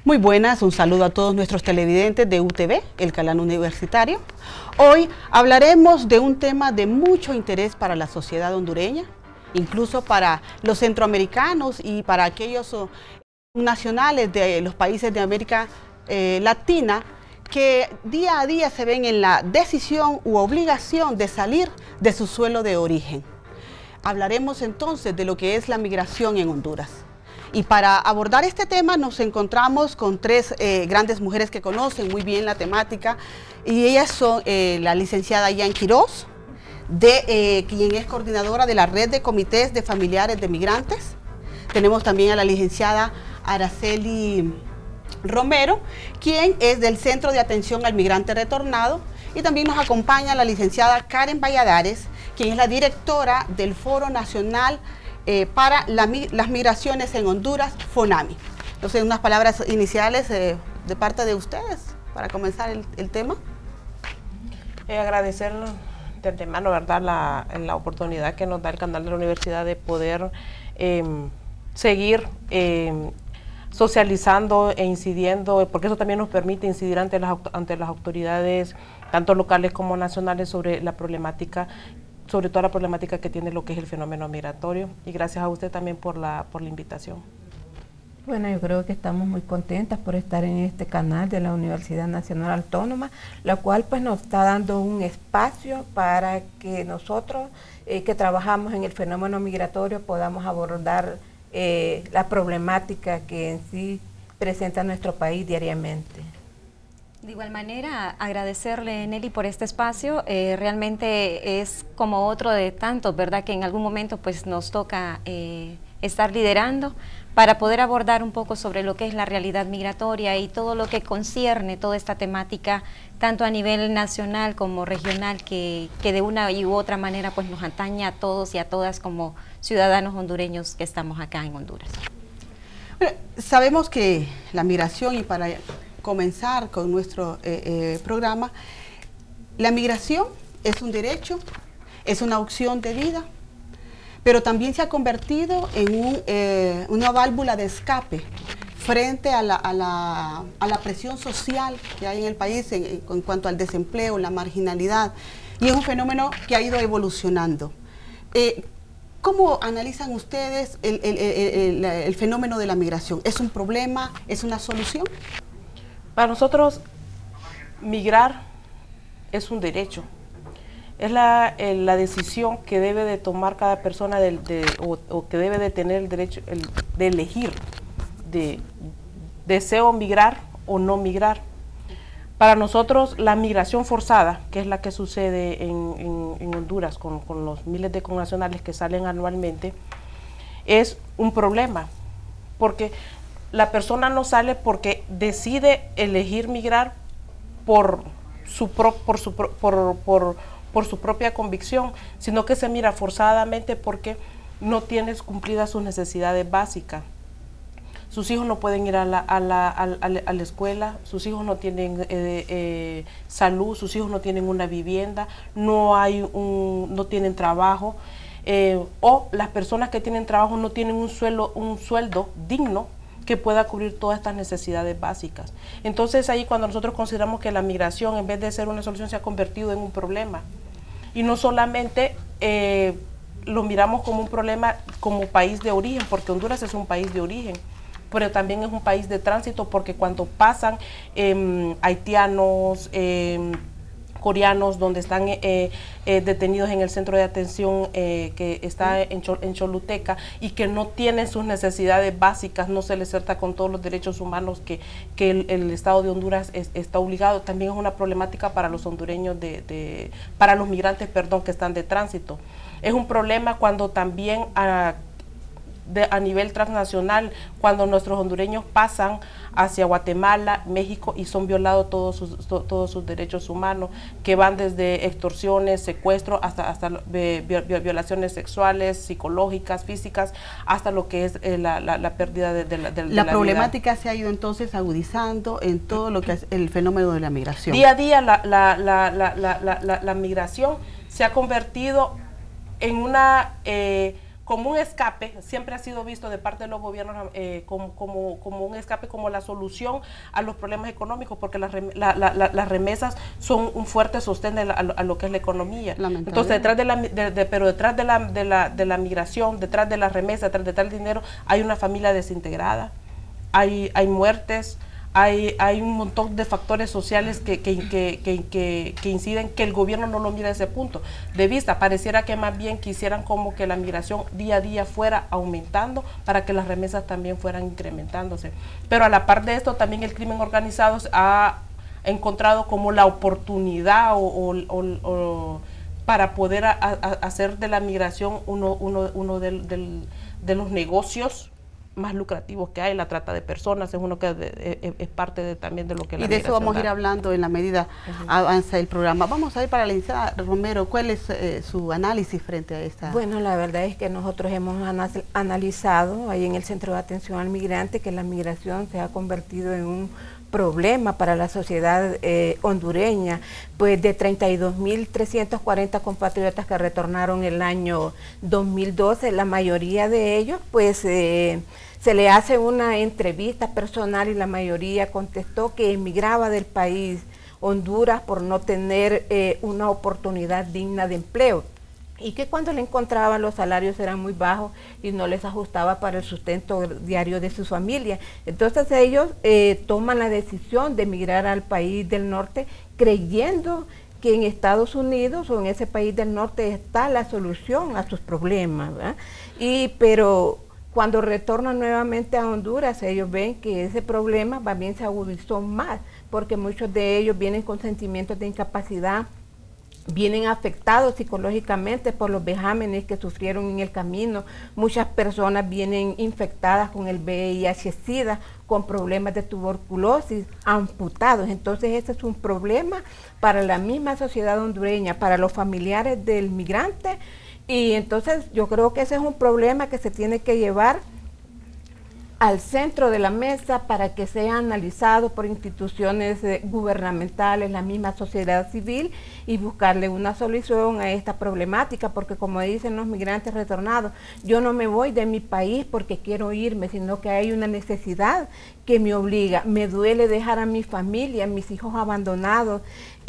Muy buenas, un saludo a todos nuestros televidentes de UTV, el canal universitario. Hoy hablaremos de un tema de mucho interés para la sociedad hondureña, incluso para los centroamericanos y para aquellos nacionales de los países de América Latina, que día a día se ven en la decisión u obligación de salir de su suelo de origen. Hablaremos entonces de lo que es la migración en Honduras. Y para abordar este tema nos encontramos con tres grandes mujeres que conocen muy bien la temática, y ellas son la licenciada Yan Quiroz, quien es coordinadora de la red de comités de familiares de migrantes. Tenemos también a la licenciada Araceli Romero, quien es del Centro de Atención al Migrante Retornado, y también nos acompaña la licenciada Karen Valladares, quien es la directora del Foro Nacional para las Migraciones en Honduras, FONAMI. Entonces, unas palabras iniciales de parte de ustedes para comenzar el tema. Agradecer de antemano, ¿verdad?, la oportunidad que nos da el canal de la universidad de poder seguir socializando e incidiendo, porque eso también nos permite incidir ante las autoridades, tanto locales como nacionales, sobre la problemática, sobre toda la problemática que tiene lo que es el fenómeno migratorio. Y gracias a usted también por la invitación. Bueno, yo creo que estamos muy contentas por estar en este canal de la Universidad Nacional Autónoma, la cual pues nos está dando un espacio para que nosotros que trabajamos en el fenómeno migratorio podamos abordar la problemática que en sí presenta nuestro país diariamente. De igual manera, agradecerle, Nelly, por este espacio. Realmente es como otro de tantos, ¿verdad?, que en algún momento pues nos toca estar liderando para poder abordar un poco sobre lo que es la realidad migratoria y todo lo que concierne toda esta temática, tanto a nivel nacional como regional, que de una u otra manera pues nos atañe a todos y a todas como ciudadanos hondureños que estamos acá en Honduras. Bueno, sabemos que la migración, y para comenzar con nuestro programa, la migración es un derecho, es una opción de vida, pero también se ha convertido en una válvula de escape frente a la presión social que hay en el país en cuanto al desempleo, la marginalidad, y es un fenómeno que ha ido evolucionando. ¿Cómo analizan ustedes el fenómeno de la migración? ¿Es un problema? ¿Es una solución? Para nosotros, migrar es un derecho. Es la decisión que debe de tomar cada persona o que debe de tener el derecho de elegir, deseo migrar o no migrar. Para nosotros, la migración forzada, que es la que sucede en Honduras con los miles de connacionales que salen anualmente, es un problema, porque la persona no sale porque decide elegir migrar por su propia convicción, sino que se mira forzadamente porque no tienes cumplidas sus necesidades básicas. Sus hijos no pueden ir a la escuela, sus hijos no tienen salud, sus hijos no tienen una vivienda, no tienen trabajo, o las personas que tienen trabajo no tienen un sueldo digno que pueda cubrir todas estas necesidades básicas. Entonces ahí cuando nosotros consideramos que la migración, en vez de ser una solución, se ha convertido en un problema. Y no solamente lo miramos como un problema como país de origen, porque Honduras es un país de origen, pero también es un país de tránsito, porque cuando pasan haitianos, coreanos, donde están detenidos en el centro de atención que está en Choluteca, y que no tienen sus necesidades básicas, no se les trata con todos los derechos humanos que el Estado de Honduras está obligado. También es una problemática para los hondureños, para los migrantes, perdón, que están de tránsito. Es un problema cuando también a nivel transnacional, cuando nuestros hondureños pasan hacia Guatemala, México, y son violados todos sus derechos humanos, que van desde extorsiones, secuestros, hasta violaciones sexuales, psicológicas, físicas, hasta lo que es la pérdida de la problemática vida. Se ha ido entonces agudizando en todo lo que es el fenómeno de la migración. Día a día la migración se ha convertido en una como un escape, siempre ha sido visto de parte de los gobiernos como un escape, como la solución a los problemas económicos, porque las remesas son un fuerte sostén a lo que es la economía. Entonces, detrás de la migración, detrás de las remesas, detrás del dinero, hay una familia desintegrada, hay muertes, hay un montón de factores sociales que inciden, que el gobierno no lo mira desde ese punto de vista. Pareciera que más bien quisieran como que la migración día a día fuera aumentando para que las remesas también fueran incrementándose. Pero a la par de esto, también el crimen organizado ha encontrado como la oportunidad para poder hacer de la migración uno de los negocios más lucrativos que hay. La trata de personas es uno que es parte también de lo que la migración. Y de eso vamos a ir hablando en la medida avanza el programa. Vamos a ir para la licenciada Romero. ¿Cuál es su análisis frente a esta? Bueno, la verdad es que nosotros hemos analizado ahí en el Centro de Atención al Migrante que la migración se ha convertido en un problema para la sociedad hondureña, pues de 32.340 compatriotas que retornaron el año 2012, la mayoría de ellos pues se le hace una entrevista personal y la mayoría contestó que emigraba del país Honduras por no tener una oportunidad digna de empleo, y que cuando le encontraban los salarios eran muy bajos y no les ajustaba para el sustento diario de su familia. Entonces ellos toman la decisión de emigrar al país del norte creyendo que en Estados Unidos o en ese país del norte está la solución a sus problemas, ¿verdad? Pero cuando retornan nuevamente a Honduras, ellos ven que ese problema también se agudizó más, porque muchos de ellos vienen con sentimientos de incapacidad, vienen afectados psicológicamente por los vejámenes que sufrieron en el camino. Muchas personas vienen infectadas con el VIH-Sida, con problemas de tuberculosis, amputados. Entonces ese es un problema para la misma sociedad hondureña, para los familiares del migrante, y entonces yo creo que ese es un problema que se tiene que llevar al centro de la mesa para que sea analizado por instituciones gubernamentales, la misma sociedad civil, y buscarle una solución a esta problemática, porque como dicen los migrantes retornados, yo no me voy de mi país porque quiero irme, sino que hay una necesidad que me obliga. Me duele dejar a mi familia, a mis hijos abandonados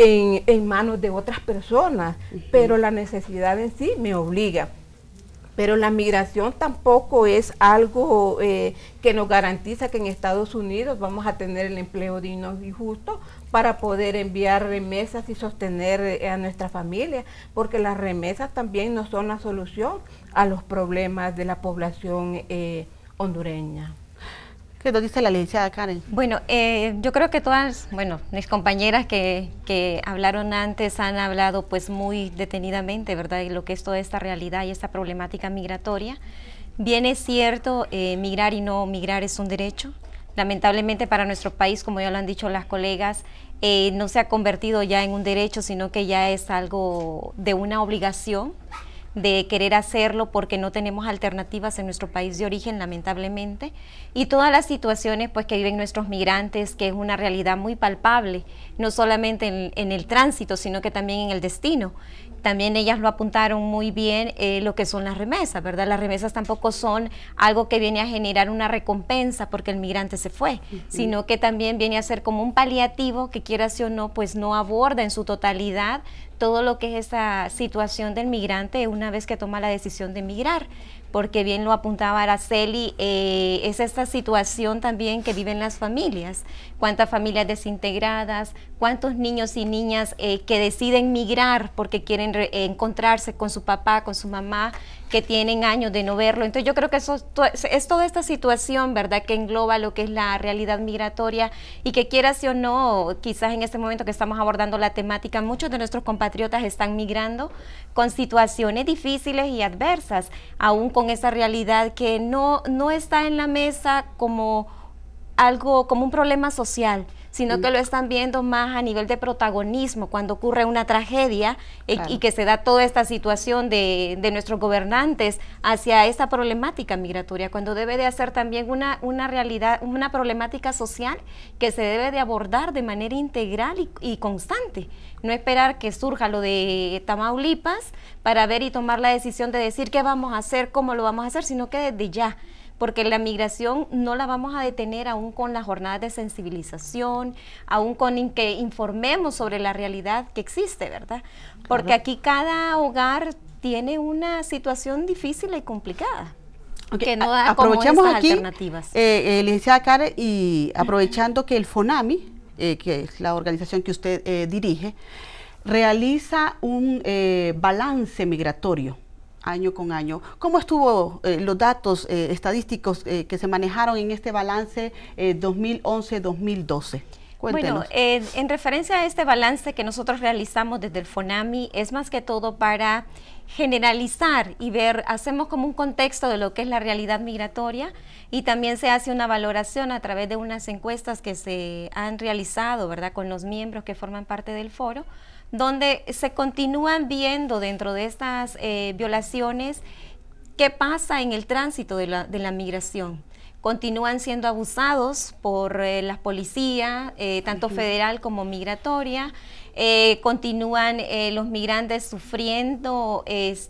en manos de otras personas, pero la necesidad en sí me obliga. Pero la migración tampoco es algo que nos garantiza que en Estados Unidos vamos a tener el empleo digno y justo para poder enviar remesas y sostener a nuestra familia, porque las remesas también no son la solución a los problemas de la población hondureña. ¿Qué nos dice la licenciada Karen? Bueno, yo creo que todas, mis compañeras que hablaron antes han hablado pues muy detenidamente, ¿verdad?, de lo que es toda esta realidad y esta problemática migratoria. Bien es cierto, migrar y no migrar es un derecho. Lamentablemente para nuestro país, como ya lo han dicho las colegas, no se ha convertido ya en un derecho, sino que ya es algo de una obligación de querer hacerlo porque no tenemos alternativas en nuestro país de origen, lamentablemente, y todas las situaciones pues que viven nuestros migrantes, que es una realidad muy palpable, no solamente en el tránsito, sino que también en el destino. También ellas lo apuntaron muy bien, lo que son las remesas, ¿verdad? Las remesas tampoco son algo que viene a generar una recompensa porque el migrante se fue, sino que también viene a ser como un paliativo que, quieras o no, pues no aborda en su totalidad todo lo que es esa situación del migrante una vez que toma la decisión de emigrar, porque bien lo apuntaba Araceli, es esta situación también que viven las familias, cuántas familias desintegradas, cuántos niños y niñas que deciden migrar porque quieren encontrarse con su papá, con su mamá, que tienen años de no verlo. Entonces yo creo que eso es toda esta situación, ¿verdad?, que engloba lo que es la realidad migratoria, y que quieras o no, quizás en este momento que estamos abordando la temática, muchos de nuestros compatriotas están migrando con situaciones difíciles y adversas, aún con esa realidad que no está en la mesa como algo como un problema social, sino que lo están viendo más a nivel de protagonismo cuando ocurre una tragedia y que se da toda esta situación de nuestros gobernantes hacia esta problemática migratoria, cuando debe de ser también una realidad, una problemática social que se debe de abordar de manera integral y constante. No esperar que surja lo de Tamaulipas para ver y tomar la decisión de decir qué vamos a hacer, cómo lo vamos a hacer, sino que desde ya, porque la migración no la vamos a detener aún con las jornadas de sensibilización, aún con que informemos sobre la realidad que existe, ¿verdad? Porque aquí cada hogar tiene una situación difícil y complicada. Okay. Que no da aprovechamos como aquí, alternativas. Licenciada Karen, y aprovechando que el FONAMI, que es la organización que usted dirige, realiza un balance migratorio año con año. ¿Cómo estuvo los datos estadísticos que se manejaron en este balance 2011-2012? Cuéntenos. Bueno, en referencia a este balance que nosotros realizamos desde el FONAMI, es más que todo para generalizar y ver, hacemos como un contexto de lo que es la realidad migratoria, y también se hace una valoración a través de unas encuestas que se han realizado, ¿verdad?, con los miembros que forman parte del foro, donde se continúan viendo dentro de estas violaciones qué pasa en el tránsito de la migración. Continúan siendo abusados por la policía, tanto federal como migratoria. Continúan los migrantes sufriendo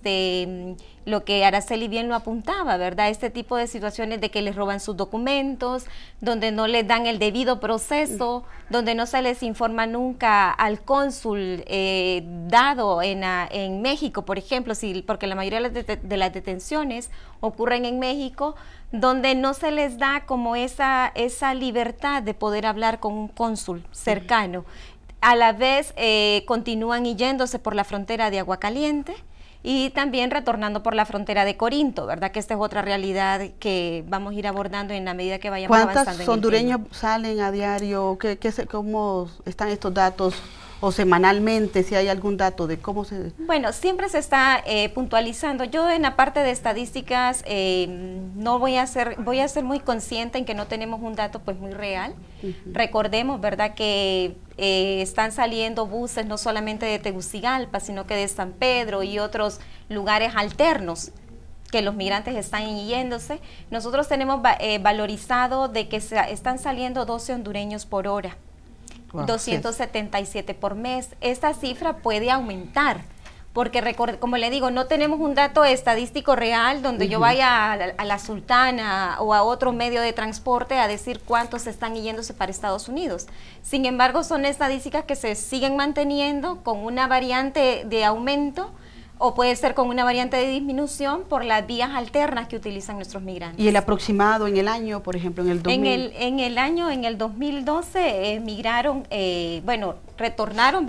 lo que Araceli bien lo apuntaba, ¿verdad? Este tipo de situaciones de que les roban sus documentos, donde no les dan el debido proceso, donde no se les informa nunca al cónsul dado en México, por ejemplo, porque la mayoría de las detenciones ocurren en México, donde no se les da como esa libertad de poder hablar con un cónsul cercano. A la vez continúan yéndose por la frontera de Aguacaliente y también retornando por la frontera de Corinto, ¿verdad? Que esta es otra realidad que vamos a ir abordando en la medida que vayamos avanzando. ¿Cuántos hondureños salen a diario? ¿Cómo están estos datos? O semanalmente, si hay algún dato de cómo se... Bueno, siempre se está puntualizando. Yo en la parte de estadísticas no voy a ser muy consciente en que no tenemos un dato pues muy real. Recordemos, ¿verdad?, que están saliendo buses no solamente de Tegucigalpa, sino que de San Pedro y otros lugares alternos que los migrantes están yéndose. Nosotros tenemos valorizado de que están saliendo 12 hondureños por hora. Wow, 277 por mes. Esta cifra puede aumentar, porque como le digo, no tenemos un dato estadístico real donde yo vaya a la Sultana o a otro medio de transporte a decir cuántos están yéndose para Estados Unidos. Sin embargo, son estadísticas que se siguen manteniendo con una variante de aumento, o puede ser con una variante de disminución por las vías alternas que utilizan nuestros migrantes. ¿Y el aproximado en el año, por ejemplo, en el 2000? En el 2012 migraron, retornaron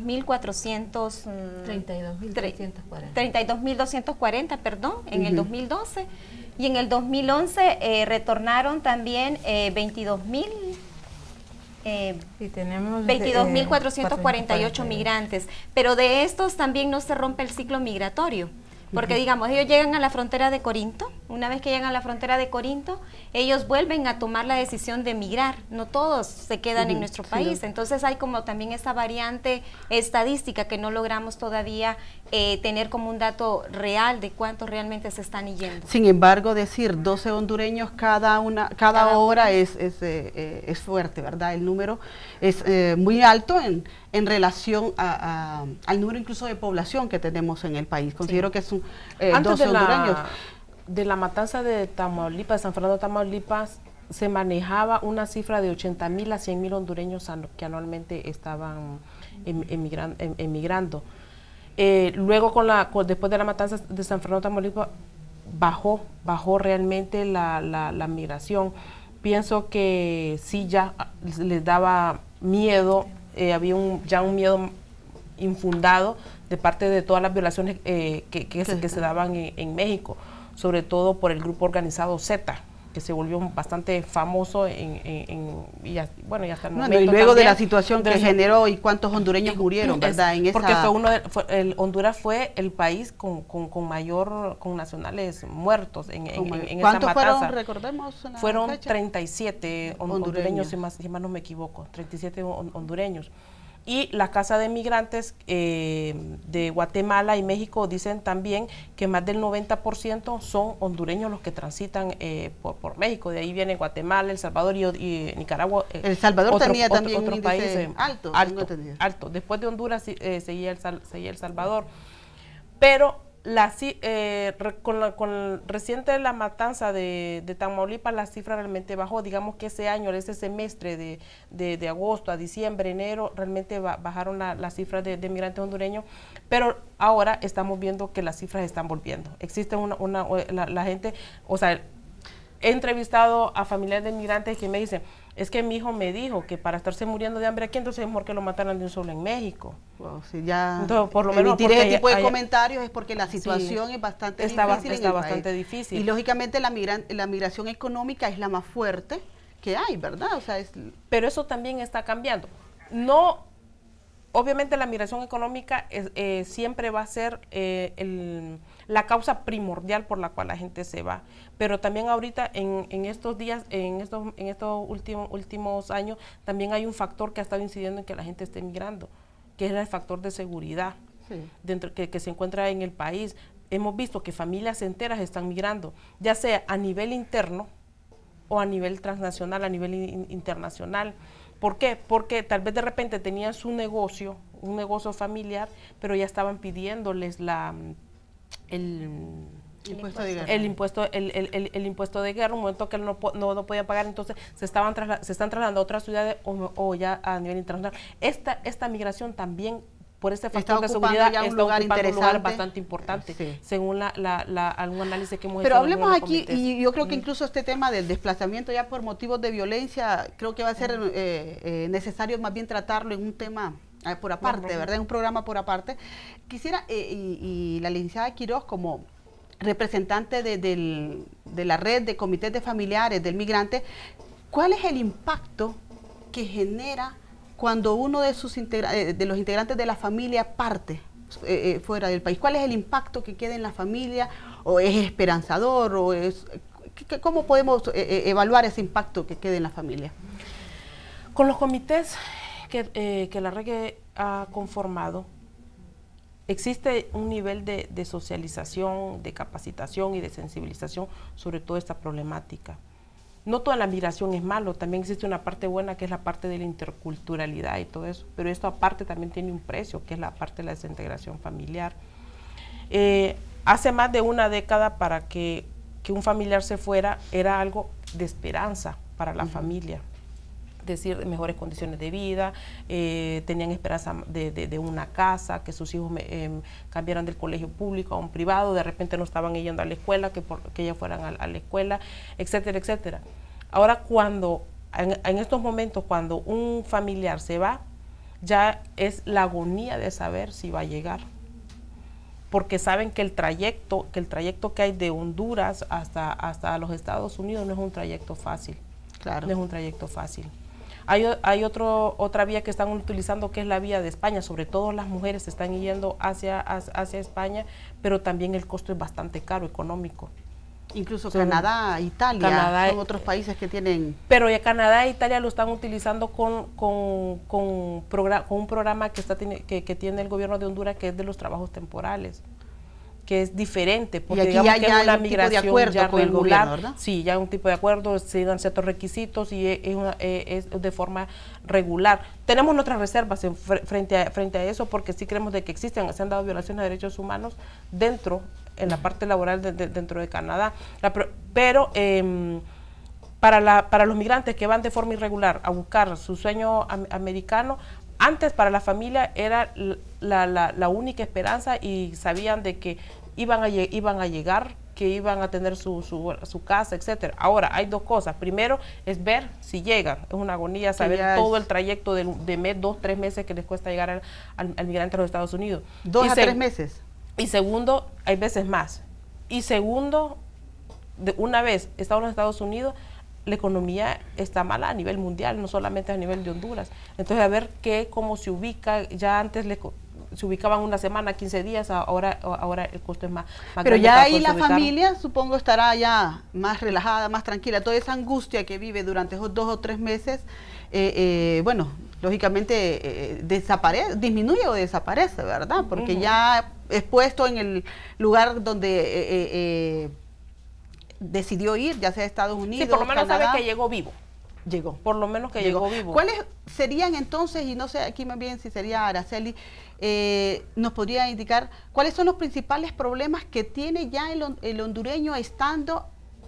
32.240, perdón, en el 2012, y en el 2011 retornaron también 22.448 migrantes, pero de estos también no se rompe el ciclo migratorio, porque digamos, ellos llegan a la frontera de Corinto, una vez que llegan a la frontera de Corinto, ellos vuelven a tomar la decisión de migrar, no todos se quedan en nuestro país, entonces hay como también esa variante estadística que no logramos todavía tener como un dato real de cuántos realmente se están yendo. Sin embargo, decir 12 hondureños cada hora es fuerte, ¿verdad? El número es muy alto en relación al número incluso de población que tenemos en el país. Considero que es 12 hondureños. De la matanza de Tamaulipas, de San Fernando, Tamaulipas, se manejaba una cifra de 80.000 a 100.000 hondureños que anualmente estaban emigrando. Luego, después de la matanza de San Fernando, Tamaulipas, bajó realmente la migración. Pienso que sí, ya les daba miedo, había ya un miedo infundado de parte de todas las violaciones que se daban en México, sobre todo por el grupo organizado Z, que se volvió bastante famoso y hasta el momento. Y luego también, de la situación que generó y cuántos hondureños murieron, ¿verdad? Porque Honduras fue el país con mayor, con nacionales muertos en esa matanza. ¿Cuántos fueron, recordemos? Fueron 37 hondureños, si más no me equivoco, 37 hondureños. Y la Casa de Migrantes de Guatemala y México dicen también que más del 90% son hondureños los que transitan por México. De ahí viene Guatemala, El Salvador y Nicaragua. El Salvador tenía también un índice alto. Después de Honduras seguía El Salvador. Pero con reciente la matanza de Tamaulipas, la cifra realmente bajó. Digamos que ese año, ese semestre de agosto a diciembre, enero, realmente bajaron las cifras de migrantes hondureños, pero ahora estamos viendo que las cifras están volviendo. Existe la gente, o sea, he entrevistado a familiares de migrantes que me dicen, es que mi hijo me dijo que para estarse muriendo de hambre aquí, entonces es mejor que lo mataran de un solo en México. Wow, sí, ya entonces, por lo menos ese tipo de comentarios es porque la situación es bastante difícil. Está bastante difícil. Y lógicamente la migración económica es la más fuerte que hay, ¿verdad? O sea, pero eso también está cambiando. No, obviamente la migración económica siempre va a ser la causa primordial por la cual la gente se va, pero también ahorita en estos días, en estos últimos años, también hay un factor que ha estado incidiendo en que la gente esté migrando, que es el factor de seguridad que se encuentra en el país. Hemos visto que familias enteras están migrando, ya sea a nivel interno o a nivel transnacional, a nivel internacional. ¿Por qué? Porque tal vez de repente tenían su negocio, un negocio familiar, pero ya estaban pidiéndoles el impuesto de guerra, un momento que no podían pagar, entonces se están trasladando a otras ciudades o ya a nivel internacional. Esta migración también, por este factor de seguridad, está ocupando un lugar bastante importante, según algún análisis que hemos hecho. Pero hablemos aquí, y yo creo que incluso este tema del desplazamiento ya por motivos de violencia, creo que va a ser necesario más bien tratarlo en un tema por aparte, ¿verdad? En un programa por aparte. Quisiera, y la licenciada Quiroz, como representante de la red de comités de familiares del migrante, ¿cuál es el impacto que genera cuando uno de los integrantes de la familia parte fuera del país? ¿Cuál es el impacto que queda en la familia? ¿O es esperanzador? ¿Cómo podemos evaluar ese impacto que queda en la familia? Con los comités que la red ha conformado, existe un nivel de socialización, de capacitación y de sensibilización sobre toda esta problemática. No toda la migración es malo, también existe una parte buena que es la parte de la interculturalidad y todo eso, pero esto aparte también tiene un precio, que es la parte de la desintegración familiar. Hace más de una década para que un familiar se fuera era algo de esperanza para la familia, es decir, mejores condiciones de vida, tenían esperanza de una casa, que sus hijos cambiaran del colegio público a un privado, de repente no estaban yendo a la escuela, que ellas fueran a la escuela, etcétera, etcétera. Ahora en estos momentos, cuando un familiar se va, ya es la agonía de saber si va a llegar, porque saben que el trayecto que hay de Honduras hasta los Estados Unidos no es un trayecto fácil. Claro. No es un trayecto fácil. Hay otra vía que están utilizando, que es la vía de España. Sobre todo las mujeres se están yendo hacia España, pero también el costo es bastante caro, económico. Incluso Canadá, Italia, son otros países que tienen... Pero ya Canadá e Italia lo están utilizando con un programa que tiene el gobierno de Honduras, que es de los trabajos temporores, que es diferente, porque digamos que es una migración ya regular, sí, ya un tipo de acuerdo, se dan ciertos requisitos y es de forma regular. Tenemos nuestras reservas frente a eso, porque sí creemos de que se han dado violaciones de derechos humanos en la parte laboral dentro de Canadá, pero para los migrantes que van de forma irregular a buscar su sueño americano, antes para la familia era la única esperanza y sabían de que iban a llegar, que iban a tener su casa, etcétera. Ahora hay dos cosas. Primero es ver si llegan. Es una agonía saber todo el trayecto de mes, 2, 3 meses que les cuesta llegar al migrante a los Estados Unidos. 2 a 3 meses. Y segundo, hay veces más. Y segundo, de una vez estado en los Estados Unidos, la economía está mala a nivel mundial, no solamente a nivel de Honduras. Entonces, a ver cómo se ubica, ya antes se ubicaban una semana, 15 días, ahora el costo es más Pero grande ya para ahí la poderse ubicar. familia, supongo, estará ya más relajada, más tranquila. Toda esa angustia que vive durante esos 2 o 3 meses, bueno, lógicamente disminuye o desaparece, ¿verdad? Porque ya expuesto en el lugar donde decidió ir, ya sea a Estados Unidos, Sí, por lo menos Canadá, sabe que llegó vivo. Llegó. Por lo menos que llegó vivo. ¿Cuáles serían entonces, y no sé aquí más bien si sería Araceli, nos podría indicar cuáles son los principales problemas que tiene ya el hondureño estando,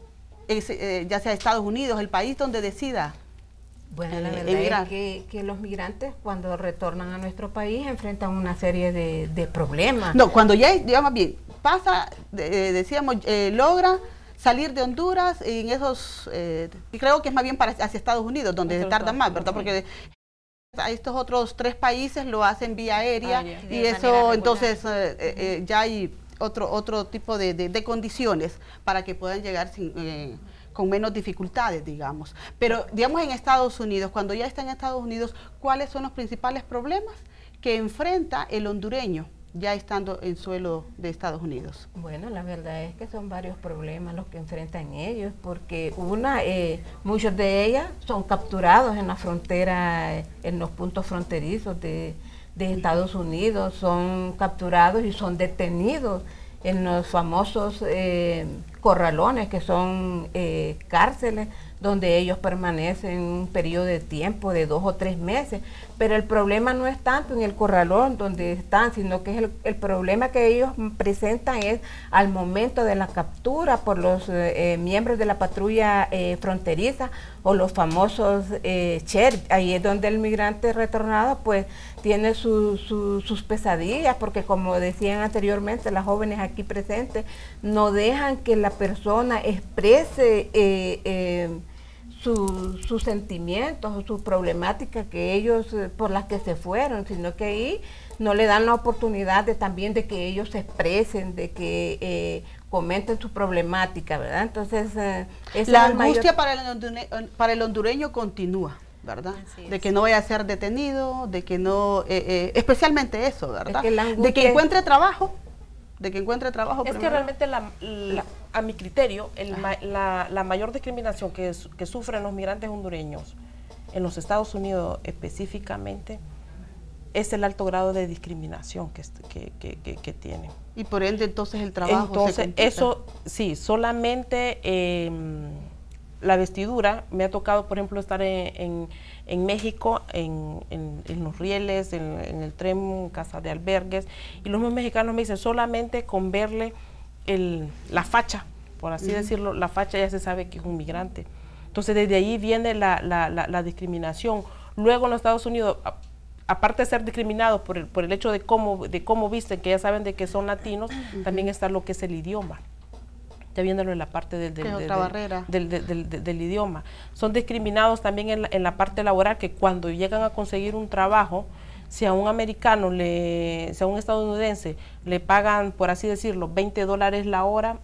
ya sea Estados Unidos, el país donde decida? Bueno, la verdad emigrar. es que los migrantes cuando retornan a nuestro país enfrentan una serie de problemas. No, cuando ya más bien pasa, decíamos, logra salir de Honduras en esos, y creo que es más bien hacia Estados Unidos, donde se tarda más, ¿verdad? Porque a estos otros 3 países lo hacen vía aérea y eso entonces ya hay otro tipo de condiciones para que puedan llegar con menos dificultades, digamos. Pero, digamos, en Estados Unidos, cuando ya está en Estados Unidos, ¿cuáles son los principales problemas que enfrenta el hondureño ya estando en suelo de Estados Unidos? Bueno, la verdad es que son varios problemas los que enfrentan ellos, porque muchos de ellas son capturados en la frontera, en los puntos fronterizos de Estados Unidos, son capturados y son detenidos en los famosos corralones, que son cárceles donde ellos permanecen un periodo de tiempo de 2 o 3 meses, pero el problema no es tanto en el corralón donde están, sino que es el problema que ellos presentan es al momento de la captura por los miembros de la patrulla fronteriza o los famosos sheriff. Ahí es donde el migrante retornado pues tiene sus pesadillas, porque como decían anteriormente las jóvenes aquí presentes, no dejan que la persona exprese sus sentimientos o sus problemáticas que ellos por las que se fueron, sino que ahí no le dan la oportunidad también de que ellos se expresen, de que comenten su problemática, ¿verdad? Entonces, la angustia para el hondureño continúa, ¿verdad? De que no vaya a ser detenido, de que no, especialmente eso, ¿verdad? De que encuentre trabajo. Es que realmente a mi criterio la mayor discriminación que sufren los migrantes hondureños en los Estados Unidos específicamente es el alto grado de discriminación que tienen. Y por ende entonces el trabajo entonces eso sí, solamente la vestidura. Me ha tocado por ejemplo estar en México, en los rieles, en el tren, casa de albergues, y los mexicanos me dicen solamente con verle la facha, por así decirlo, la facha ya se sabe que es un migrante. Entonces desde ahí viene la discriminación. Luego en los Estados Unidos, aparte de ser discriminados por el hecho de cómo visten, que ya saben de que son latinos, también está lo que es el idioma. Ya viéndolo en la parte del idioma. Son discriminados también en la parte laboral, que cuando llegan a conseguir un trabajo, si a un americano, si a un estadounidense le pagan, por así decirlo, $20 la hora,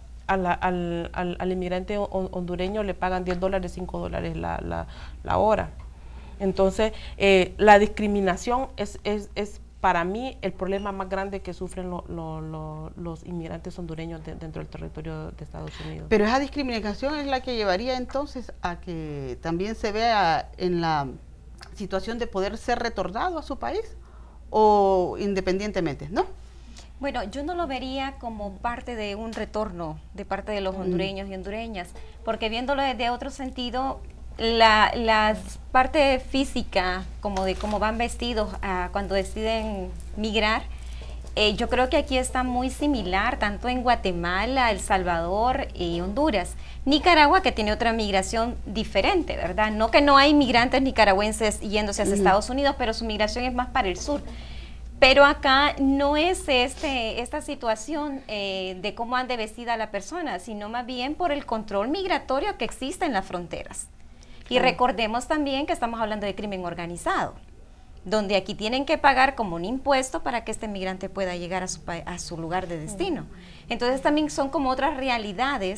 al inmigrante hondureño le pagan $10, $5 la hora. Entonces, la discriminación es para mí el problema más grande que sufren los inmigrantes hondureños dentro del territorio de Estados Unidos. Pero esa discriminación es la que llevaría entonces a que también se vea en la situación de poder ser retornado a su país, o independientemente, ¿no? Bueno, yo no lo vería como parte de un retorno de parte de los hondureños y hondureñas, porque viéndolo desde otro sentido, la parte física, como de cómo van vestidos cuando deciden migrar, yo creo que aquí está muy similar, tanto en Guatemala, El Salvador y Honduras. Nicaragua, que tiene otra migración diferente, ¿verdad? No que no hay migrantes nicaragüenses yéndose hacia Estados Unidos, pero su migración es más para el sur. Pero acá no es esta situación de cómo ande vestida la persona, sino más bien por el control migratorio que existe en las fronteras. Y recordemos también que estamos hablando de crimen organizado, donde aquí tienen que pagar como un impuesto para que este migrante pueda llegar a su lugar de destino. Entonces también son como otras realidades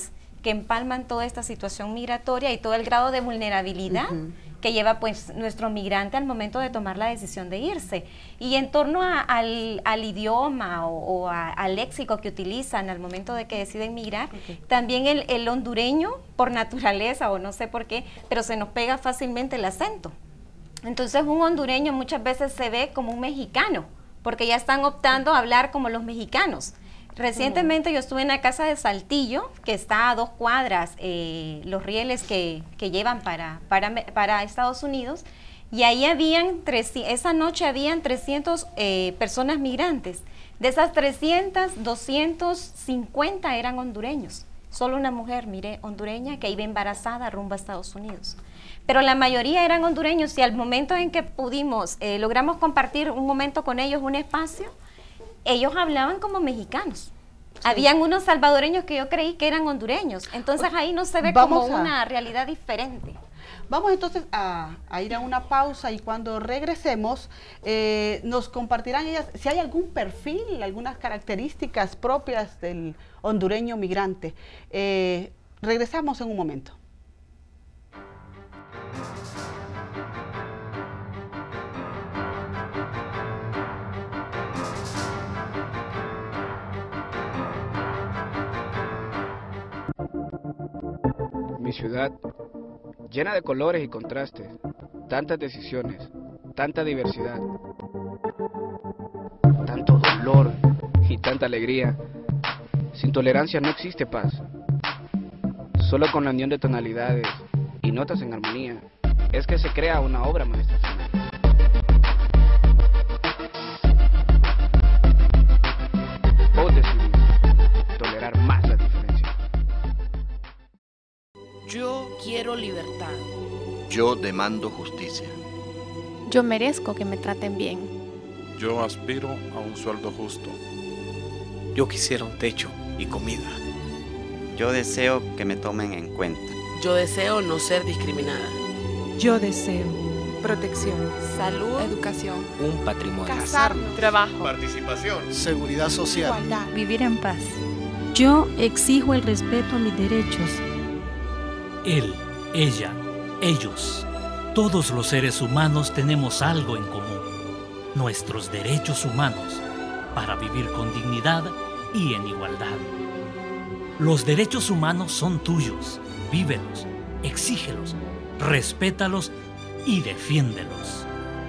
que empalman toda esta situación migratoria y todo el grado de vulnerabilidad que lleva pues nuestro migrante al momento de tomar la decisión de irse. Y en torno al idioma o al léxico que utilizan al momento de que deciden migrar, también el hondureño por naturaleza o no sé por qué, pero se nos pega fácilmente el acento. Entonces un hondureño muchas veces se ve como un mexicano, porque ya están optando a hablar como los mexicanos. Recientemente yo estuve en la casa de Saltillo, que está a 2 cuadras, los rieles que llevan para Estados Unidos, y ahí esa noche habían 300 personas migrantes. De esas 300, 250 eran hondureños. Solo una mujer, miré, hondureña, que iba embarazada rumbo a Estados Unidos. Pero la mayoría eran hondureños, y al momento en que logramos compartir un momento con ellos, un espacio, ellos hablaban como mexicanos. Sí. Habían unos salvadoreños que yo creí que eran hondureños. Entonces ahí no se ve como una realidad diferente. Vamos entonces a ir a una pausa, y cuando regresemos nos compartirán ellas si hay algún perfil, algunas características propias del hondureño migrante. Regresamos en un momento. Mi ciudad, llena de colores y contrastes, tantas decisiones, tanta diversidad, tanto dolor y tanta alegría. Sin tolerancia no existe paz. Solo con la unión de tonalidades y notas en armonía es que se crea una obra maestra. Vos decidís tolerar más la diferencia. Yo quiero libertad. Yo demando justicia. Yo merezco que me traten bien. Yo aspiro a un sueldo justo. Yo quisiera un techo y comida. Yo deseo que me tomen en cuenta. Yo deseo no ser discriminada. Yo deseo protección, salud, educación, un patrimonio, casarnos, trabajo, participación, seguridad social, igualdad, vivir en paz. Yo exijo el respeto a mis derechos. Él, ella, ellos, todos los seres humanos tenemos algo en común: nuestros derechos humanos para vivir con dignidad y en igualdad. Los derechos humanos son tuyos, vívelos, exígelos, respétalos y defiéndelos.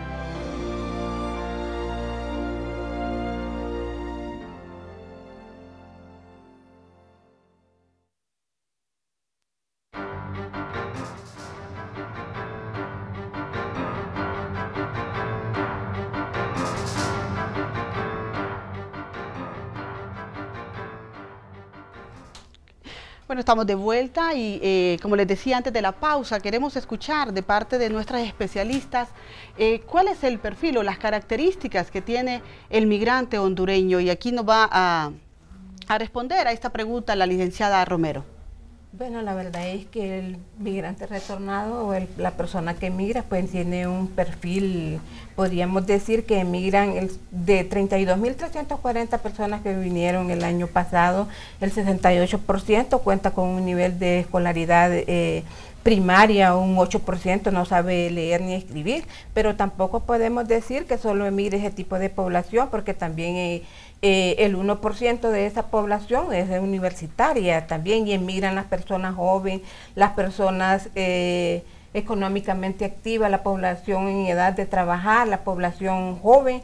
Bueno, estamos de vuelta y como les decía antes de la pausa, queremos escuchar de parte de nuestras especialistas cuál es el perfil o las características que tiene el migrante hondureño, y aquí nos va a responder a esta pregunta la licenciada Romero. Bueno, la verdad es que el migrante retornado o la persona que emigra pues tiene un perfil, podríamos decir que emigran de 32.340 personas que vinieron el año pasado, el 68% cuenta con un nivel de escolaridad primaria, un 8% no sabe leer ni escribir, pero tampoco podemos decir que solo emigre ese tipo de población, porque también el 1% de esa población es universitaria también, y emigran las personas jóvenes, las personas económicamente activas, la población en edad de trabajar, la población joven,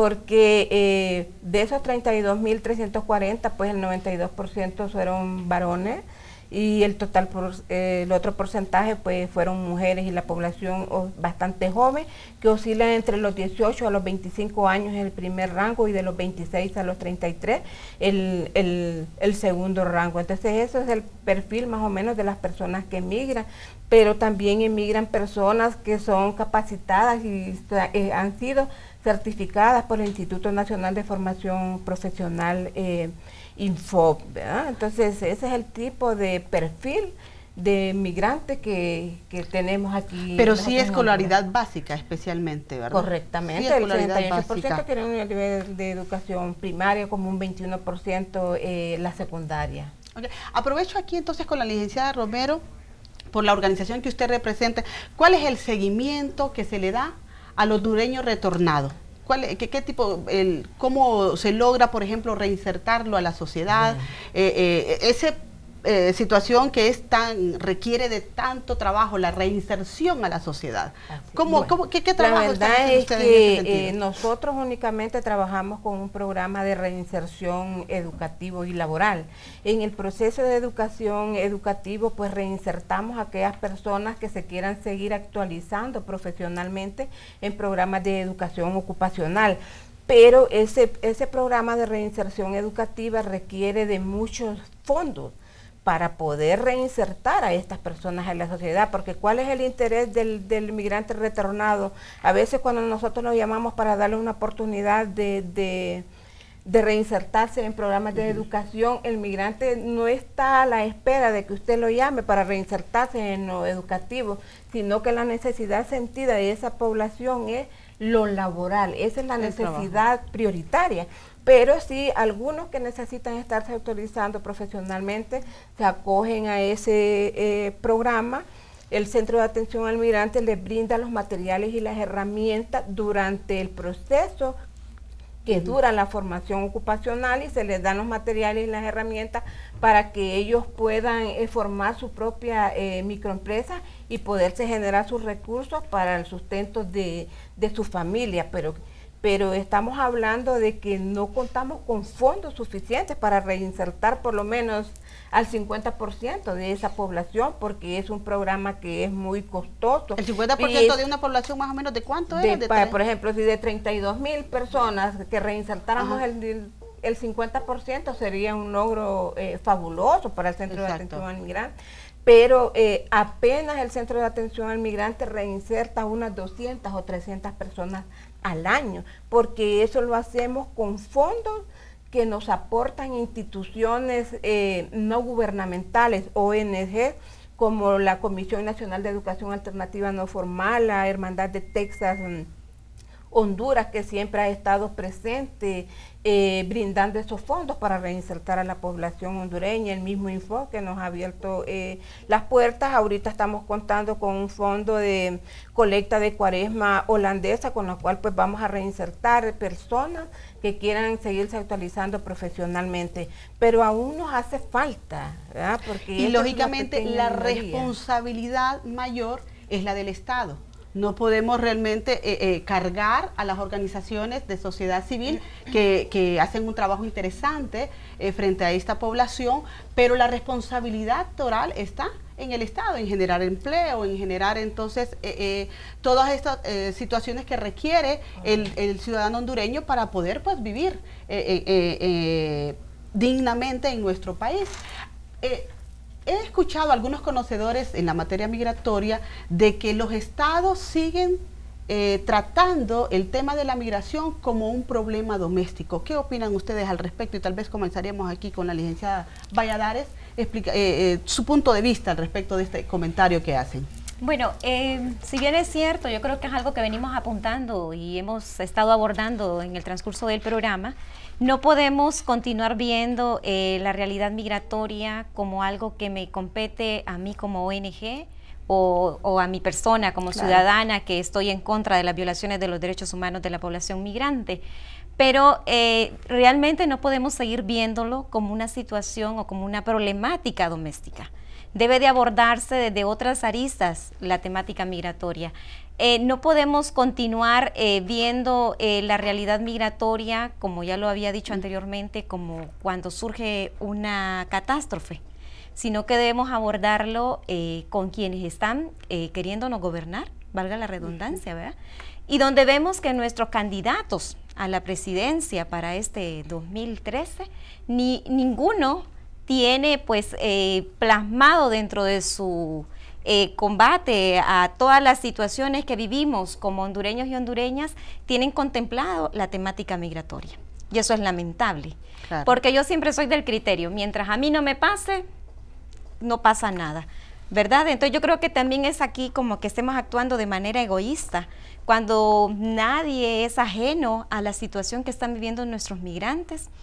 porque de esos 32.340, pues el 92% fueron varones, y el total, el otro porcentaje pues fueron mujeres, y la población bastante joven, que oscila entre los 18 a los 25 años el primer rango, y de los 26 a los 33 el segundo rango. Entonces eso es el perfil más o menos de las personas que emigran, pero también emigran personas que son capacitadas y han sido certificadas por el Instituto Nacional de Formación Profesional, Info, ¿verdad? Entonces ese es el tipo de perfil de migrante que tenemos aquí. Pero sí escolaridad básica especialmente, ¿verdad? Correctamente, sí, el 68% tiene un nivel de educación primaria, como un 21% la secundaria. Okay. Aprovecho aquí entonces con la licenciada Romero, por la organización que usted representa, ¿cuál es el seguimiento que se le da a los hondureños retornados? ¿Qué tipo, cómo se logra, por ejemplo, reinsertarlo a la sociedad? Situación que requiere de tanto trabajo, la reinserción a la sociedad. ¿Qué trabajo? La verdad es que nosotros únicamente trabajamos con un programa de reinserción educativo y laboral. En el proceso de educación educativo, pues reinsertamos a aquellas personas que se quieran seguir actualizando profesionalmente en programas de educación ocupacional. Pero ese programa de reinserción educativa requiere de muchos fondos para poder reinsertar a estas personas en la sociedad, porque ¿cuál es el interés del migrante retornado? A veces cuando nosotros lo llamamos para darle una oportunidad de reinsertarse en programas de educación, el migrante no está a la espera de que usted lo llame para reinsertarse en lo educativo, sino que la necesidad sentida de esa población es lo laboral, esa es la necesidad prioritaria. Pero sí, algunos que necesitan estarse actualizando profesionalmente se acogen a ese programa. El Centro de Atención al Migrante les brinda los materiales y las herramientas durante el proceso que dura la formación ocupacional, y se les dan los materiales y las herramientas para que ellos puedan formar su propia microempresa y poderse generar sus recursos para el sustento de su familia. Pero estamos hablando de que no contamos con fondos suficientes para reinsertar por lo menos al 50% de esa población, porque es un programa que es muy costoso. ¿El 50% de una población más o menos de cuánto es? Por ejemplo, si de 32,000 personas que reinsertáramos el 50%, sería un logro fabuloso para el Centro de Atención al Migrante. Pero apenas el Centro de Atención al Migrante reinserta unas 200 o 300 personas al año, porque eso lo hacemos con fondos que nos aportan instituciones no gubernamentales, ONG, como la Comisión Nacional de Educación Alternativa No Formal, la Hermandad de Texas Honduras, que siempre ha estado presente brindando esos fondos para reinsertar a la población hondureña. El mismo Info que nos ha abierto las puertas. Ahorita estamos contando con un fondo de colecta de cuaresma holandesa, con lo cual pues vamos a reinsertar personas que quieran seguirse actualizando profesionalmente, pero aún nos hace falta, ¿verdad? Porque y lógicamente la responsabilidad mayor es la del Estado. No podemos realmente cargar a las organizaciones de sociedad civil que hacen un trabajo interesante frente a esta población, pero la responsabilidad total está en el Estado, en generar empleo, en generar entonces todas estas situaciones que requiere el ciudadano hondureño para poder pues vivir dignamente en nuestro país. He escuchado a algunos conocedores en la materia migratoria de que los estados siguen tratando el tema de la migración como un problema doméstico. ¿Qué opinan ustedes al respecto? Y tal vez comenzaríamos aquí con la licenciada Valladares, su punto de vista al respecto de este comentario que hacen. Bueno, si bien es cierto, yo creo que es algo que venimos apuntando y hemos estado abordando en el transcurso del programa. No podemos continuar viendo la realidad migratoria como algo que me compete a mí como ONG o a mi persona como ciudadana, que estoy en contra de las violaciones de los derechos humanos de la población migrante. Pero realmente no podemos seguir viéndolo como una situación o como una problemática doméstica. Debe de abordarse desde otras aristas la temática migratoria. No podemos continuar viendo la realidad migratoria, como ya lo había dicho anteriormente, como cuando surge una catástrofe, sino que debemos abordarlo con quienes están queriéndonos gobernar, valga la redundancia, ¿verdad? Y donde vemos que nuestros candidatos a la presidencia para este 2013, ninguno tiene pues plasmado dentro de su combate a todas las situaciones que vivimos como hondureños y hondureñas, tienen contemplado la temática migratoria. Y eso es lamentable, porque yo siempre soy del criterio, mientras a mí no me pase, no pasa nada, ¿verdad? Entonces yo creo que también es aquí como que estemos actuando de manera egoísta, cuando nadie es ajeno a la situación que están viviendo nuestros migrantes.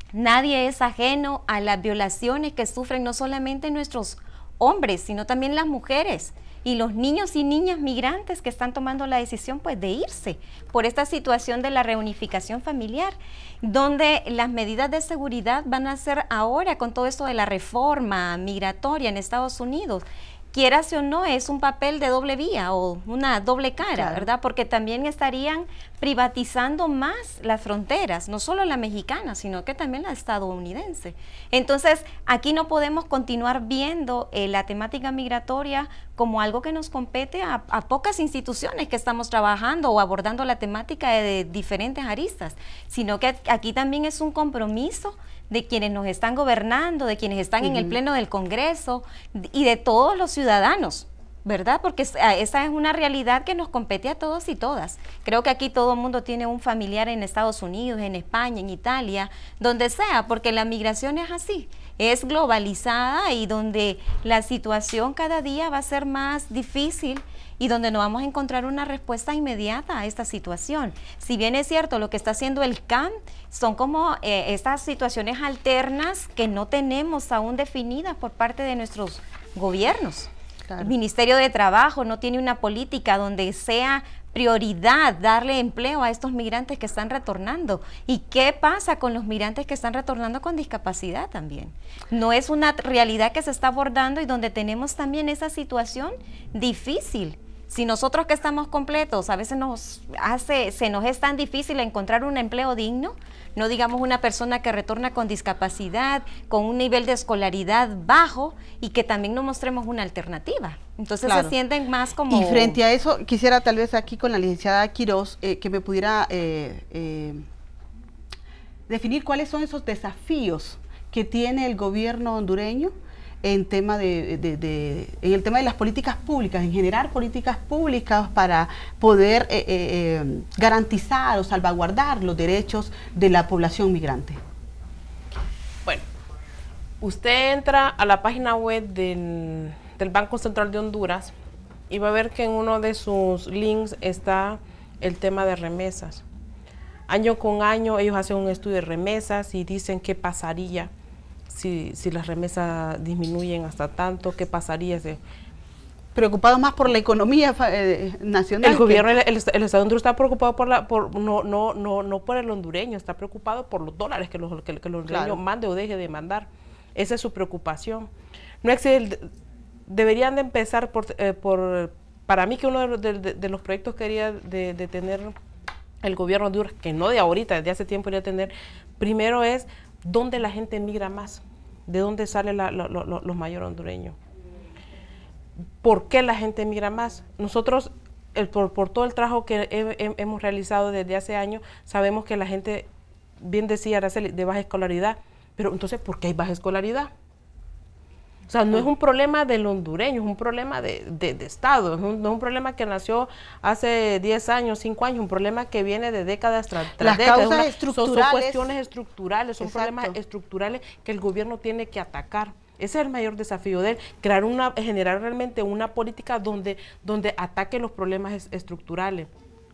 Nadie es ajeno a las violaciones que sufren no solamente nuestros hombres, sino también las mujeres y los niños y niñas migrantes que están tomando la decisión pues de irse por esta situación de la reunificación familiar, donde las medidas de seguridad van a ser ahora con todo esto de la reforma migratoria en Estados Unidos. Quieras o no, es un papel de doble vía o una doble cara, claro, ¿verdad? Porque también estarían privatizando más las fronteras, no solo la mexicana, sino que también la estadounidense. Entonces, aquí no podemos continuar viendo la temática migratoria como algo que nos compete a pocas instituciones que estamos trabajando o abordando la temática de diferentes aristas, sino que aquí también es un compromiso de quienes nos están gobernando, de quienes están en el Pleno del Congreso y de todos los ciudadanos, ¿verdad? Porque esa es una realidad que nos compete a todos y todas. Creo que aquí todo el mundo tiene un familiar en Estados Unidos, en España, en Italia, donde sea, porque la migración es así, es globalizada y donde la situación cada día va a ser más difícil y donde no vamos a encontrar una respuesta inmediata a esta situación. Si bien es cierto, lo que está haciendo el CAM son como estas situaciones alternas que no tenemos aún definidas por parte de nuestros gobiernos. Claro. El Ministerio de Trabajo no tiene una política donde sea prioridad darle empleo a estos migrantes que están retornando. ¿Y qué pasa con los migrantes que están retornando con discapacidad también? No es una realidad que se está abordando y donde tenemos también esa situación difícil. Si nosotros que estamos completos, a veces se nos es tan difícil encontrar un empleo digno, no digamos una persona que retorna con discapacidad, con un nivel de escolaridad bajo y que también no mostremos una alternativa. Entonces claro, se sienten más como... Y frente a eso, quisiera tal vez aquí con la licenciada Quiroz que me pudiera definir cuáles son esos desafíos que tiene el gobierno hondureño en el tema de las políticas públicas, en generar políticas públicas para poder garantizar o salvaguardar los derechos de la población migrante. Bueno, usted entra a la página web del Banco Central de Honduras y va a ver que en uno de sus links está el tema de remesas. Año con año ellos hacen un estudio de remesas y dicen qué pasaría si las remesas disminuyen hasta tanto, ¿qué pasaría? Preocupado más por la economía nacional. El gobierno, el Estado de Honduras está preocupado no por el hondureño, está preocupado por los dólares que el hondureño claro, mande o deje de mandar. Esa es su preocupación. No deberían de empezar para mí que uno de los proyectos que quería de tener el gobierno de Honduras, que no de ahorita, desde hace tiempo quería tener, primero es ¿dónde la gente migra más? ¿De dónde salen los mayores hondureños? ¿Por qué la gente migra más? Nosotros, por todo el trabajo que hemos realizado desde hace años, sabemos que la gente, bien decía Araceli, de baja escolaridad, pero entonces, ¿por qué hay baja escolaridad? O sea, no es un problema del hondureño, es un problema de Estado, no es un problema que nació hace 10 años, 5 años, un problema que viene de décadas tras décadas. Las causas estructurales. Son cuestiones estructurales, son problemas estructurales que el gobierno tiene que atacar. Ese es el mayor desafío de él, generar realmente una política donde ataque los problemas estructurales.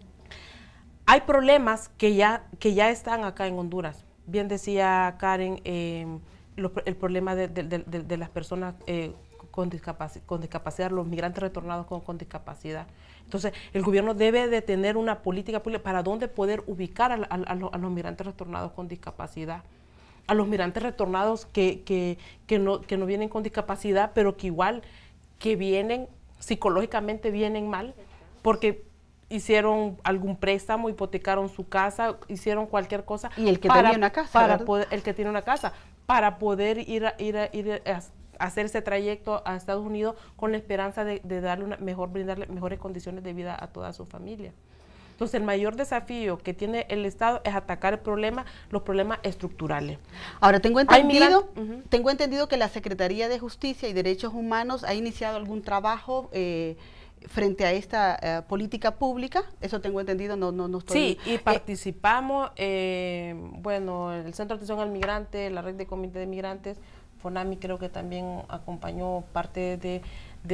Hay problemas que ya están acá en Honduras. Bien decía Karen, el problema de las personas con discapacidad, los migrantes retornados con discapacidad. Entonces, el gobierno debe de tener una política pública para dónde poder ubicar a los migrantes retornados con discapacidad. A los migrantes retornados que no vienen con discapacidad, pero que igual que vienen, psicológicamente vienen mal, porque hicieron algún préstamo, hipotecaron su casa, hicieron cualquier cosa. Y el que tenía una casa, el que tiene una casa, para poder ir a hacer ese trayecto a Estados Unidos con la esperanza de brindarle mejores condiciones de vida a toda su familia. Entonces, el mayor desafío que tiene el Estado es atacar los problemas estructurales. Ahora, tengo entendido que la Secretaría de Justicia y Derechos Humanos ha iniciado algún trabajo frente a esta política pública. Eso tengo entendido, no estoy... Sí, y participamos, bueno, el Centro de Atención al Migrante, la Red de Comité de Migrantes, FONAMI creo que también acompañó parte de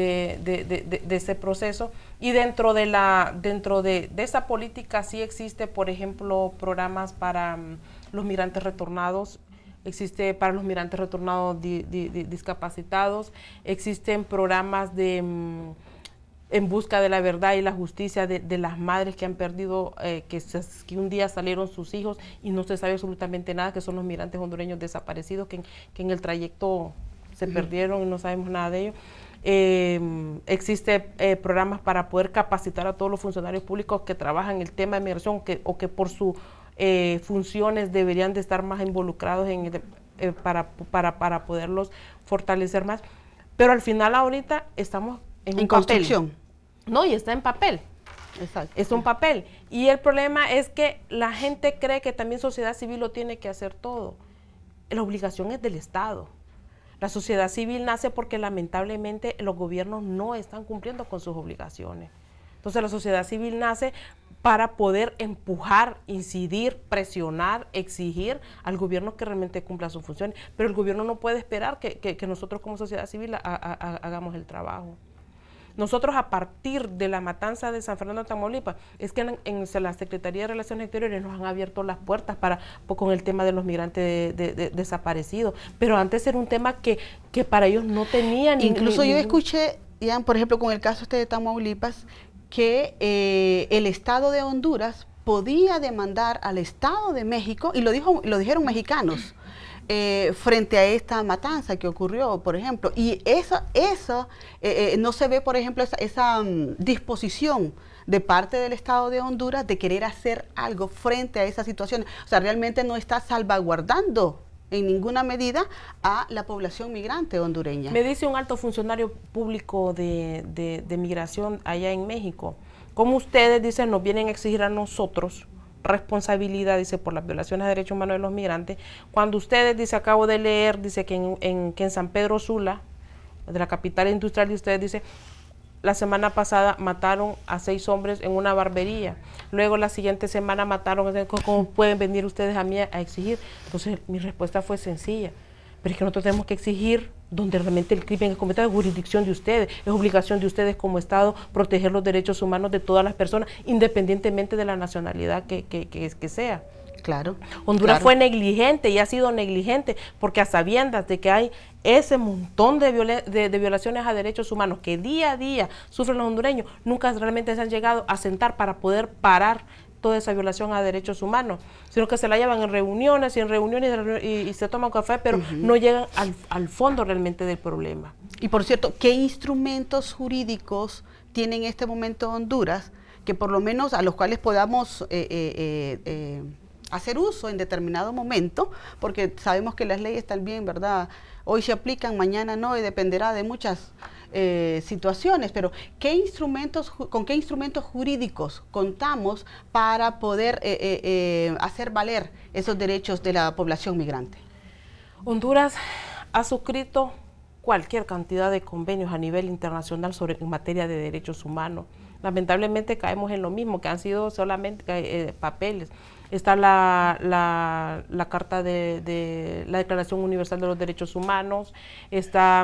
ese proceso, y dentro de esa política sí existe, por ejemplo, programas para los migrantes retornados, existe para los migrantes retornados discapacitados, existen programas de en busca de la verdad y la justicia de las madres que han perdido, que un día salieron sus hijos y no se sabe absolutamente nada, que son los migrantes hondureños desaparecidos, que en el trayecto se perdieron y no sabemos nada de ellos. Existe programas para poder capacitar a todos los funcionarios públicos que trabajan en el tema de migración o que por sus funciones deberían de estar más involucrados para poderlos fortalecer más. Pero al final ahorita estamos en construcción. No, y está en papel. Exacto. Es un papel. Y el problema es que la gente cree que también sociedad civil lo tiene que hacer todo. La obligación es del Estado. La sociedad civil nace porque lamentablemente los gobiernos no están cumpliendo con sus obligaciones. Entonces la sociedad civil nace para poder empujar, incidir, presionar, exigir al gobierno que realmente cumpla sus funciones. Pero el gobierno no puede esperar que nosotros como sociedad civil hagamos el trabajo. Nosotros a partir de la matanza de San Fernando de Tamaulipas, es que en la Secretaría de Relaciones Exteriores nos han abierto las puertas con el tema de los migrantes desaparecidos, pero antes era un tema que para ellos no tenían. Incluso yo escuché, ya, por ejemplo, con el caso de Tamaulipas, que el Estado de Honduras podía demandar al Estado de México, y lo dijeron mexicanos, frente a esta matanza que ocurrió, por ejemplo, y eso no se ve, por ejemplo, esa disposición de parte del Estado de Honduras de querer hacer algo frente a esa situación. O sea, realmente no está salvaguardando en ninguna medida a la población migrante hondureña. Me dice un alto funcionario público de migración allá en México, como ustedes, dicen, nos vienen a exigir a nosotros responsabilidad, dice, por las violaciones de derechos humanos de los migrantes, cuando ustedes, dice, acabo de leer, dice, que en San Pedro Sula, de la capital industrial de ustedes, dice, la semana pasada mataron a 6 hombres en una barbería, luego la siguiente semana mataron, ¿cómo pueden venir ustedes a mí a exigir? Entonces mi respuesta fue sencilla, pero es que nosotros tenemos que exigir donde realmente el crimen es cometido, es jurisdicción de ustedes, es obligación de ustedes como Estado proteger los derechos humanos de todas las personas, independientemente de la nacionalidad que sea. Claro. Honduras fue negligente y ha sido negligente porque a sabiendas de que hay ese montón de violaciones a derechos humanos que día a día sufren los hondureños, nunca realmente se han llegado a sentar para poder parar toda esa violación a derechos humanos, sino que se la llevan en reuniones y se toman café, pero no llegan al fondo realmente del problema. Y por cierto, ¿qué instrumentos jurídicos tiene en este momento Honduras que por lo menos a los cuales podamos hacer uso en determinado momento? Porque sabemos que las leyes también, ¿verdad?, hoy se aplican, mañana no, y dependerá de muchas situaciones, pero ¿con qué instrumentos jurídicos contamos para poder hacer valer esos derechos de la población migrante? Honduras ha suscrito cualquier cantidad de convenios a nivel internacional en materia de derechos humanos. Lamentablemente caemos en lo mismo, que han sido solamente papeles. Está la Carta de la Declaración Universal de los Derechos Humanos, está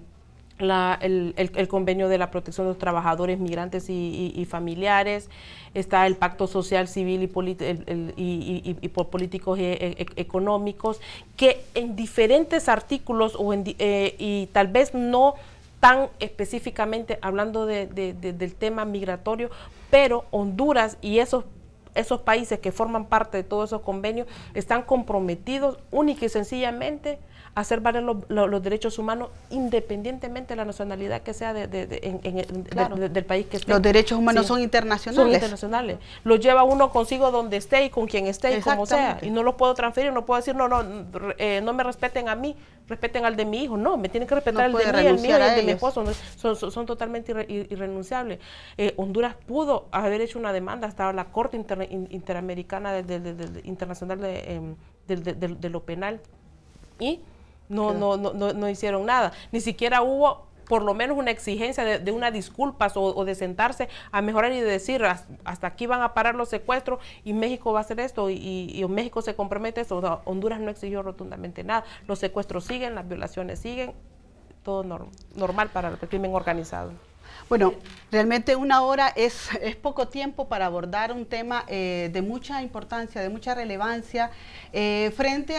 el convenio de la protección de los trabajadores migrantes y familiares, está el Pacto Social, Civil y por políticos económicos, que en diferentes artículos y tal vez no tan específicamente hablando del tema migratorio, pero Honduras y esos países que forman parte de todos esos convenios están comprometidos única y sencillamente a hacer valer los derechos humanos independientemente de la nacionalidad que sea del país que esté. Los derechos humanos son internacionales. Son internacionales. Los lleva uno consigo donde esté y con quien esté y como sea. Y no los puedo transferir, no puedo decir, no me respeten a mí, respeten al de mi hijo. No, me tienen que respetar el de mí, el mío y el de mi esposo. Son totalmente irrenunciables. Honduras pudo haber hecho una demanda hasta la Corte Interamericana Internacional de lo Penal y no hicieron nada. Ni siquiera hubo por lo menos una exigencia de una disculpas o de sentarse a mejorar y de decir hasta aquí van a parar los secuestros y México va a hacer esto y México se compromete a eso. Honduras no exigió rotundamente nada. Los secuestros siguen, las violaciones siguen, todo normal para el crimen organizado. Bueno, realmente 1 hora es poco tiempo para abordar un tema de mucha importancia, de mucha relevancia, frente a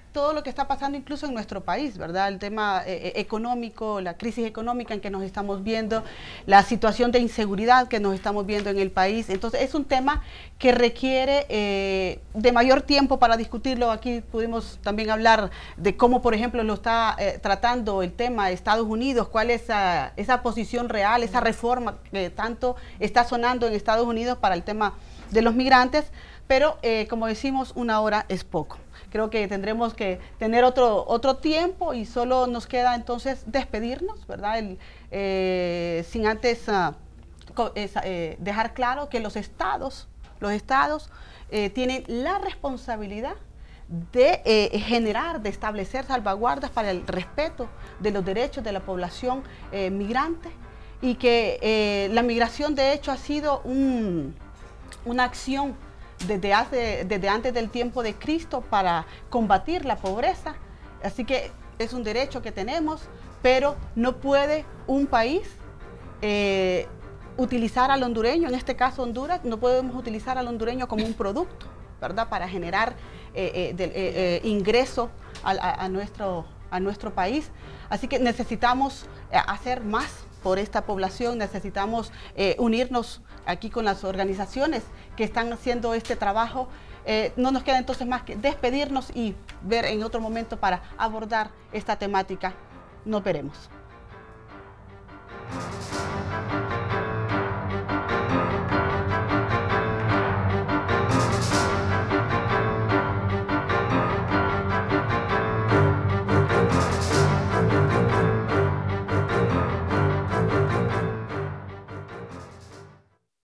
todo lo que está pasando incluso en nuestro país, ¿verdad? El tema económico, la crisis económica en que nos estamos viendo, la situación de inseguridad que nos estamos viendo en el país. Entonces es un tema que requiere de mayor tiempo para discutirlo. Aquí pudimos también hablar de cómo, por ejemplo, lo está tratando el tema de Estados Unidos, cuál es esa posición real, esa reforma que tanto está sonando en Estados Unidos para el tema de los migrantes, pero como decimos, una hora es poco. Creo que tendremos que tener otro tiempo y solo nos queda entonces despedirnos, ¿verdad? Sin antes dejar claro que los estados tienen la responsabilidad de generar, de establecer salvaguardas para el respeto de los derechos de la población migrante, y que la migración de hecho ha sido una acción desde antes del tiempo de Cristo para combatir la pobreza. Así que es un derecho que tenemos, pero no puede un país utilizar al hondureño, en este caso Honduras, no podemos utilizar al hondureño como un producto, ¿verdad? Para generar ingreso a nuestro país. Así que necesitamos hacer más por esta población, necesitamos unirnos aquí con las organizaciones que están haciendo este trabajo. No nos queda entonces más que despedirnos y ver en otro momento para abordar esta temática. Nos veremos.